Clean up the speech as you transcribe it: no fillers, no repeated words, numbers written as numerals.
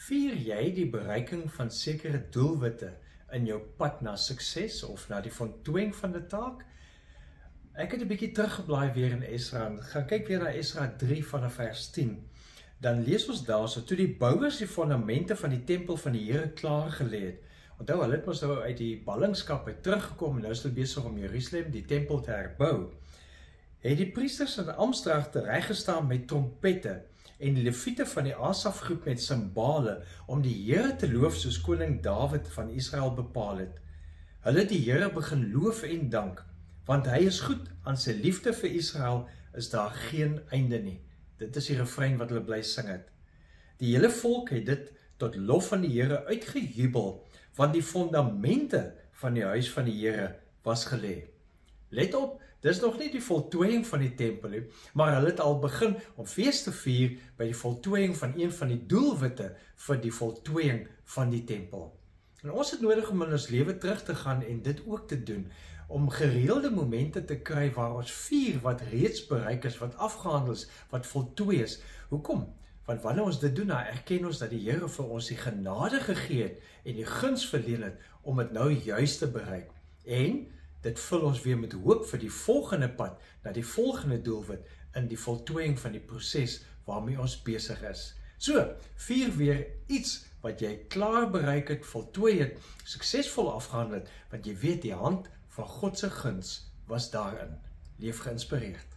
Vier jy die bereiking van sekere doelwitte in jou pad na sukses of na die voltooiing van die taak? Ek het 'n bietjie teruggeblaai weer in Esra en gaan kyk weer na Esra 3 vanaf vers 10. Dan lees ons daarso, toe die bouers die fondamente van die tempel van die Here klaar gelê het. Onthou, hulle het mos nou uit die ballingskap uit teruggekom en nou is hulle besig om Jerusalem, die tempel te herbou. Het die priesters en amptdragte reggestaan met trompette en die leviete van die Asafgroep met simbale om die Here te loof soos koning Dawid van Israel bepaal het. Hulle het die Here begin loof en dank, want hy is goed, aan sy liefde vir Israel is daar geen einde nie. Dit is die refrein wat hulle bly sing het. Die hele volk het dit tot lof van die Here uitgejubel, want die fondamente van die huis van die Here was gelê. Let op, dis nog nie die voltooiing van die tempel nie, maar hulle het al begin om fees te vier by die voltooiing van een van die doelwitte vir die voltooiing van die tempel. En ons het nodig om in ons lewe terug te gaan en dit ook te doen, om gereelde momente te kry waar ons vier wat reeds bereik is, wat afgehandel is, wat voltooi is. Hoekom? Want wanneer ons dit doen, dan erken ons dat die Here vir ons die genade gegee het en die guns verleen het om dit nou juist te bereik. En dit vul ons weer met hoop vir die volgende pad, na die volgende doelwit in die voltooiing van die proses waarmee ons besig is. So, vier weer iets wat jy klaar bereik het, voltooi het, suksesvol afgehandel het, want jy weet die hand van God se guns was daarin. Leef geïnspireerd.